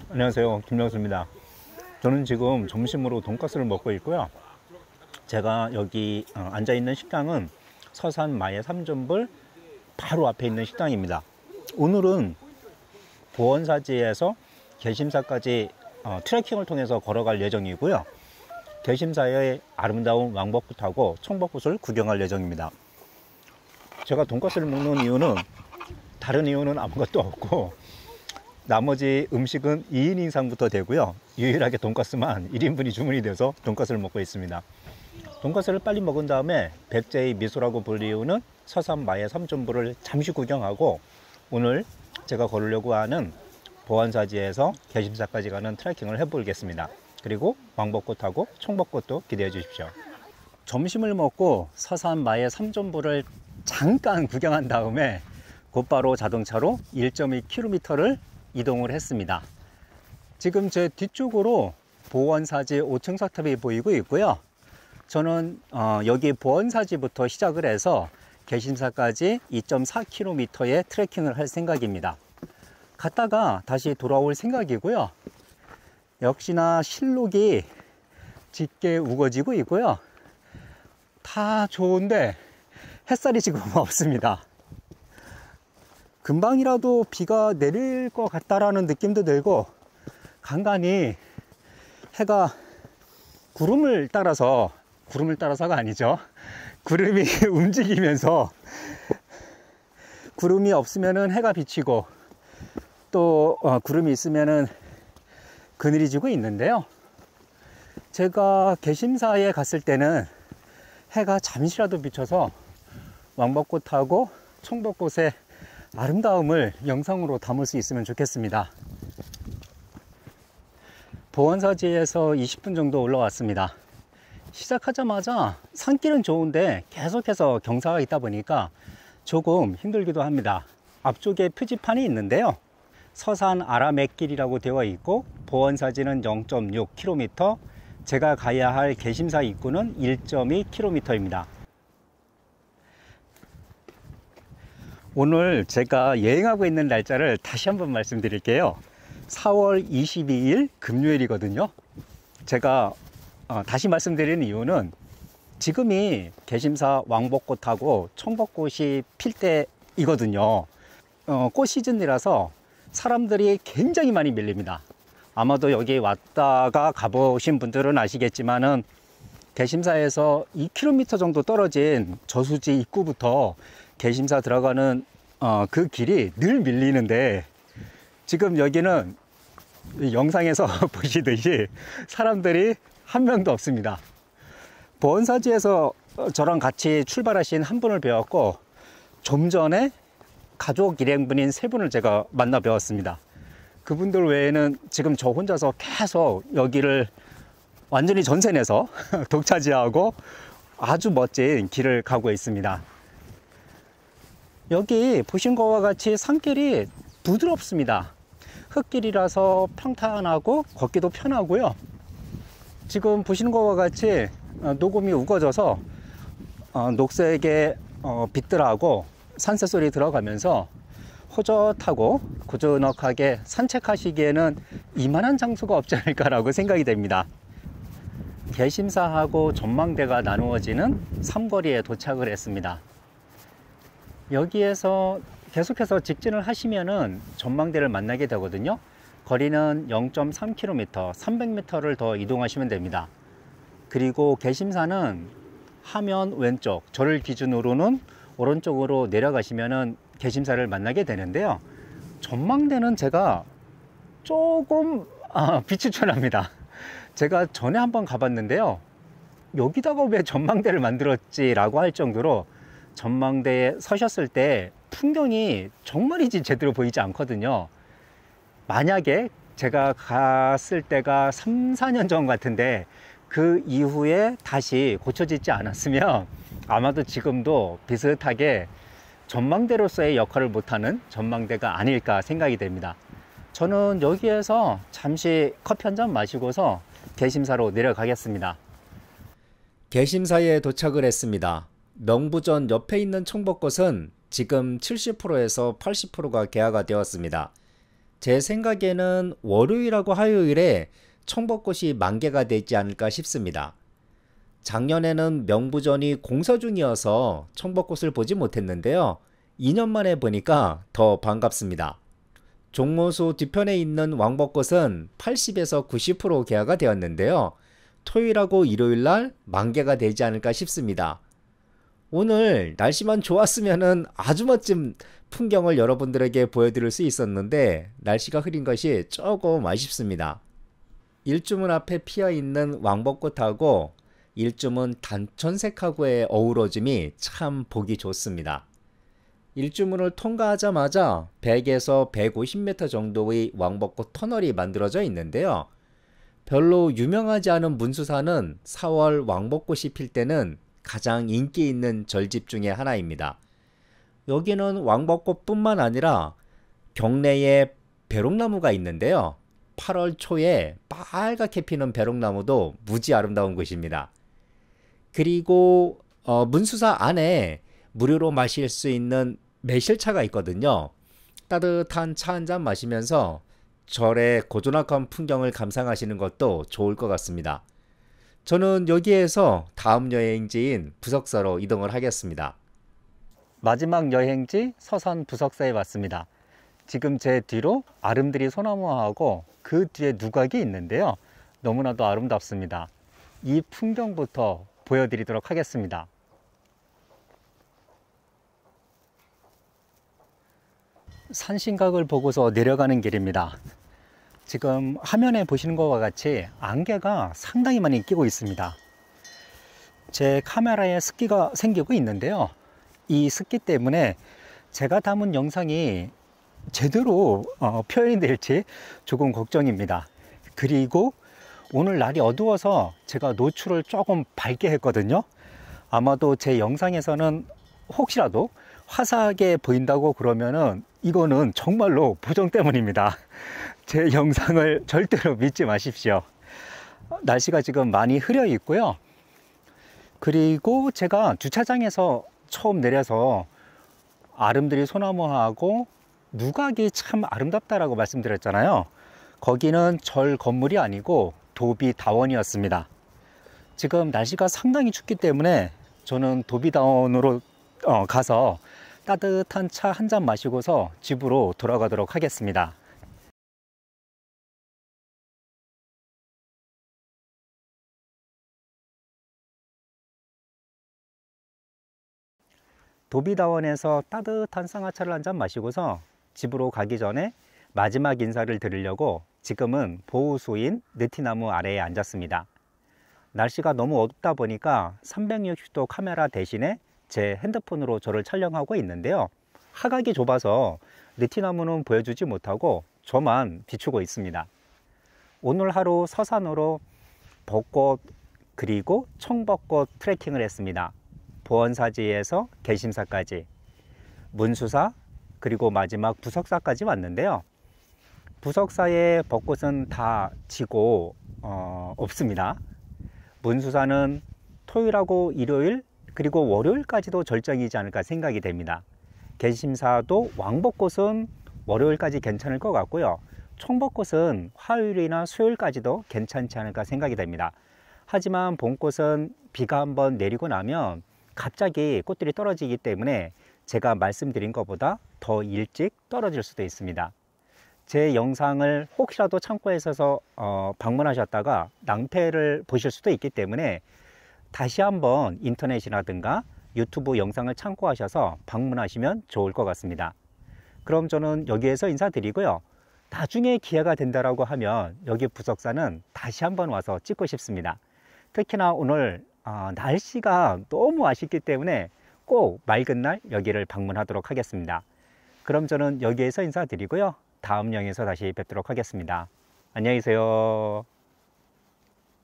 안녕하세요, 김명수입니다. 저는 지금 점심으로 돈가스를 먹고 있고요. 제가 여기 앉아있는 식당은 서산 마의 삼점불 바로 앞에 있는 식당입니다. 오늘은 보원사지에서 개심사까지 트레킹을 통해서 걸어갈 예정이고요. 개심사의 아름다운 왕벚꽃하고 청벚꽃을 구경할 예정입니다. 제가 돈가스를 먹는 이유는 다른 이유는 아무것도 없고, 나머지 음식은 2인 이상부터 되고요. 유일하게 돈가스만 1인분이 주문이 돼서 돈가스를 먹고 있습니다. 돈가스를 빨리 먹은 다음에 백제의 미소라고 불리우는 서산 마의 삼점불을 잠시 구경하고, 오늘 제가 걸으려고 하는 보안사지에서 개심사까지 가는 트레킹을 해보겠습니다. 그리고 왕벚꽃하고 청벚꽃도 기대해 주십시오. 점심을 먹고 서산 마의 삼점불을 잠깐 구경한 다음에 곧바로 자동차로 1.2km를 이동을 했습니다. 지금 제 뒤쪽으로 보원사지 5층 석탑이 보이고 있고요. 저는 여기 보원사지부터 시작을 해서 개심사까지 2.4km의 트레킹을 할 생각입니다. 갔다가 다시 돌아올 생각이고요. 역시나 실록이 짙게 우거지고 있고요. 다 좋은데 햇살이 지금 없습니다. 금방이라도 비가 내릴 것 같다라는 느낌도 들고, 간간히 해가 구름을 따라서가 아니죠. 구름이 움직이면서, 구름이 없으면은 해가 비치고 또 구름이 있으면은 그늘이 지고 있는데요. 제가 개심사에 갔을 때는 해가 잠시라도 비쳐서 왕벚꽃하고 청벚꽃의 아름다움을 영상으로 담을 수 있으면 좋겠습니다. 보원사지에서 20분 정도 올라왔습니다. 시작하자마자 산길은 좋은데 계속해서 경사가 있다 보니까 조금 힘들기도 합니다. 앞쪽에 표지판이 있는데요. 서산 아라매길이라고 되어 있고, 보원사지는 0.6km, 제가 가야 할 개심사 입구는 1.2km입니다. 오늘 제가 여행하고 있는 날짜를 다시 한번 말씀드릴게요. 4월 22일 금요일이거든요. 제가 다시 말씀드리는 이유는 지금이 개심사 왕벚꽃하고 청벚꽃이 필 때이거든요. 꽃 시즌이라서 사람들이 굉장히 많이 밀립니다. 아마도 여기 왔다가 가보신 분들은 아시겠지만은 개심사에서 2km 정도 떨어진 저수지 입구부터 개심사 들어가는 그 길이 늘 밀리는데, 지금 여기는 영상에서 보시듯이 사람들이 한 명도 없습니다. 보원사지에서 저랑 같이 출발하신 한 분을 배웠고, 좀 전에 가족 일행분인 세 분을 제가 만나 배웠습니다. 그분들 외에는 지금 저 혼자서 계속 여기를 완전히 전세내서 독차지하고 아주 멋진 길을 가고 있습니다. 여기 보신 것과 같이 산길이 부드럽습니다. 흙길이라서 평탄하고 걷기도 편하고요. 지금 보시는 것과 같이 녹음이 우거져서 녹색의 빛들하고 산새 소리 들어가면서 호젓하고 고즈넉하게 산책하시기에는 이만한 장소가 없지 않을까라고 생각이 됩니다. 개심사하고 전망대가 나누어지는 삼거리에 도착을 했습니다. 여기에서 계속해서 직진을 하시면은 전망대를 만나게 되거든요. 거리는 0.3km, 300m를 더 이동하시면 됩니다. 그리고 개심사는 하면 왼쪽, 저를 기준으로는 오른쪽으로 내려가시면은 개심사를 만나게 되는데요. 전망대는 제가 조금 비추천합니다. 제가 전에 한번 가봤는데요. 여기다가 왜 전망대를 만들었지라고 할 정도로 전망대에 서셨을 때 풍경이 정말이지 제대로 보이지 않거든요. 만약에 제가 갔을 때가 3, 4년 전 같은데 그 이후에 다시 고쳐지지 않았으면 아마도 지금도 비슷하게 전망대로서의 역할을 못하는 전망대가 아닐까 생각이 됩니다. 저는 여기에서 잠시 커피 한 잔 마시고서 개심사로 내려가겠습니다. 개심사에 도착을 했습니다. 명부전 옆에 있는 청벚꽃은 지금 70%에서 80%가 개화가 되었습니다. 제 생각에는 월요일하고 화요일에 청벚꽃이 만개가 되지 않을까 싶습니다. 작년에는 명부전이 공서 중이어서 청벚꽃을 보지 못했는데요. 2년 만에 보니까 더 반갑습니다. 종모수 뒤편에 있는 왕벚꽃은 80에서 90% 개화가 되었는데요. 토요일하고 일요일날 만개가 되지 않을까 싶습니다. 오늘 날씨만 좋았으면 아주 멋진 풍경을 여러분들에게 보여드릴 수 있었는데 날씨가 흐린 것이 조금 아쉽습니다. 일주문 앞에 피어있는 왕벚꽃하고 일주문 단천색하고의 어우러짐이 참 보기 좋습니다. 일주문을 통과하자마자 100에서 150m 정도의 왕벚꽃 터널이 만들어져 있는데요. 별로 유명하지 않은 문수사는 4월 왕벚꽃이 필 때는 가장 인기 있는 절집 중에 하나입니다. 여기는 왕벚꽃뿐만 아니라 경내에 벼룩나무가 있는데요. 8월 초에 빨갛게 피는 벼룩나무도 무지 아름다운 곳입니다. 그리고 문수사 안에 무료로 마실 수 있는 매실차가 있거든요. 따뜻한 차 한 잔 마시면서 절의 고즈넉한 풍경을 감상하시는 것도 좋을 것 같습니다. 저는 여기에서 다음 여행지인 부석사로 이동을 하겠습니다. 마지막 여행지 서산 부석사에 왔습니다. 지금 제 뒤로 아름드리 소나무하고 그 뒤에 누각이 있는데요. 너무나도 아름답습니다. 이 풍경부터 보여드리도록 하겠습니다. 산신각을 보고서 내려가는 길입니다. 지금 화면에 보시는 것과 같이 안개가 상당히 많이 끼고 있습니다. 제 카메라에 습기가 생기고 있는데요. 이 습기 때문에 제가 담은 영상이 제대로 표현이 될지 조금 걱정입니다. 그리고 오늘 날이 어두워서 제가 노출을 조금 밝게 했거든요. 아마도 제 영상에서는 혹시라도 화사하게 보인다고 그러면은 이거는 정말로 보정 때문입니다. 제 영상을 절대로 믿지 마십시오. 날씨가 지금 많이 흐려 있고요. 그리고 제가 주차장에서 처음 내려서 아름드리 소나무하고 누각이 참 아름답다라고 말씀드렸잖아요. 거기는 절 건물이 아니고 도비다원이었습니다. 지금 날씨가 상당히 춥기 때문에 저는 도비다원으로 가서 따뜻한 차 한 잔 마시고서 집으로 돌아가도록 하겠습니다. 도비다원에서 따뜻한 쌍화차를 한 잔 마시고서 집으로 가기 전에 마지막 인사를 드리려고 지금은 보호수인 느티나무 아래에 앉았습니다. 날씨가 너무 어둡다 보니까 360도 카메라 대신에 제 핸드폰으로 저를 촬영하고 있는데요. 하각이 좁아서 느티나무는 보여주지 못하고 저만 비추고 있습니다. 오늘 하루 서산으로 벚꽃 그리고 청벚꽃 트레킹을 했습니다. 보원사지에서 개심사까지, 문수사 그리고 마지막 부석사까지 왔는데요. 부석사의 벚꽃은 다 지고 없습니다. 문수사는 토요일하고 일요일 그리고 월요일까지도 절정이지 않을까 생각이 됩니다. 개심사도 왕벚꽃은 월요일까지 괜찮을 것 같고요. 청벚꽃은 화요일이나 수요일까지도 괜찮지 않을까 생각이 됩니다. 하지만 봄꽃은 비가 한번 내리고 나면 갑자기 꽃들이 떨어지기 때문에 제가 말씀드린 것보다 더 일찍 떨어질 수도 있습니다. 제 영상을 혹시라도 창고에 있어서 방문하셨다가 낭패를 보실 수도 있기 때문에 다시 한번 인터넷이라든가 유튜브 영상을 참고하셔서 방문하시면 좋을 것 같습니다. 그럼 저는 여기에서 인사드리고요. 나중에 기회가 된다라고 하면 여기 부석사는 다시 한번 와서 찍고 싶습니다. 특히나 오늘 날씨가 너무 아쉽기 때문에 꼭 맑은 날 여기를 방문하도록 하겠습니다. 그럼 저는 여기에서 인사드리고요. 다음 영상에서 다시 뵙도록 하겠습니다. 안녕히 계세요.